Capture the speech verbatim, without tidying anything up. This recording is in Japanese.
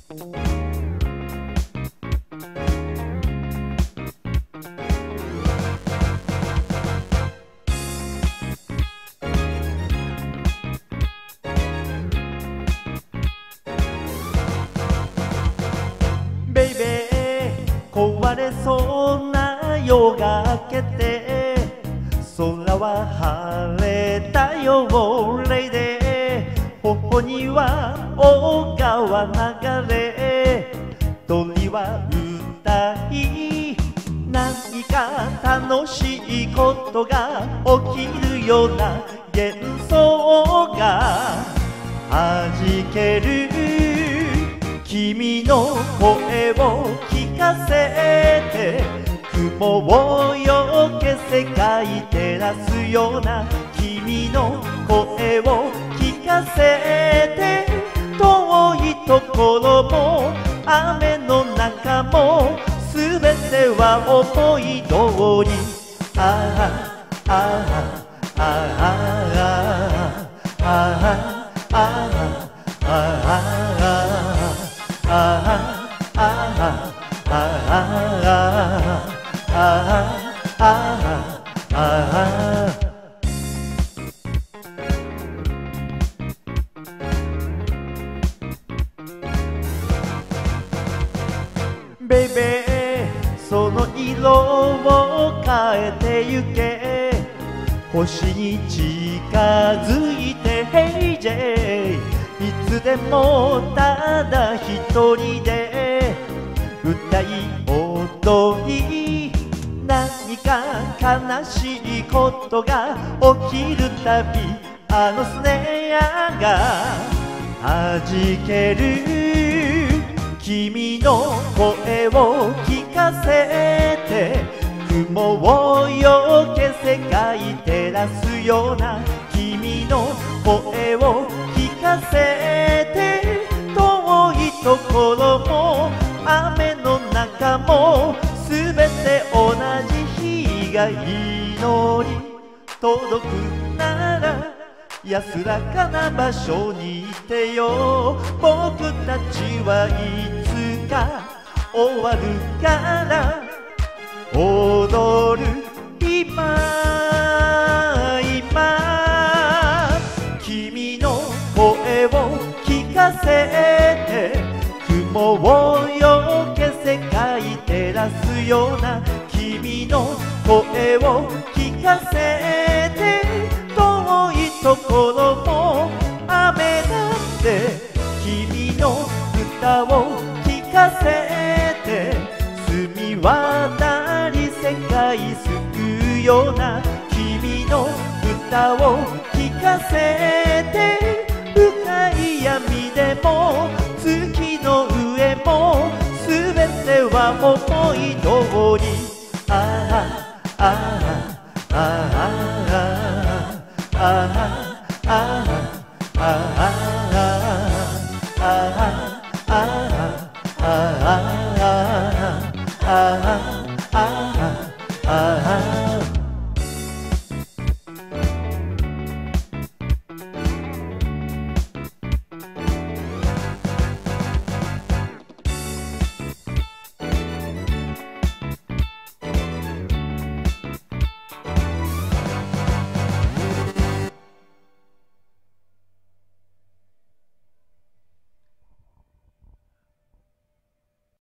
ベイベー壊れそうな夜が明けて空は晴れたよレイデー頬には小川流れ鳥は歌い何か楽しいことが起きるような幻想がはじける君の声を聞かせて雲をよけ世界照らすような君の声を聞かせて遠いところも雨の中もすべては思い通りあああああああああああああああベイベーその色を変えてゆけ星に近づいてヘイジェイいつでもただ一人で歌い踊り何か悲しいことが起きるたびあのスネアがはじける君の声を聞かせて雲をよけ世界照らすような君の声を聞かせて遠いところも雨の中もすべて同じ日が祈り届くなら安らかな場所にいてよ僕たちはいつか終わるから踊る今今君の声を聞かせて雲をよけ世界照らすような君の声を聞かせて遠いところも雨だって君の歌を聞かせて澄み渡り世界救うような君の歌を聞かせて深い闇でも月の上もすべては思い通りああああああああ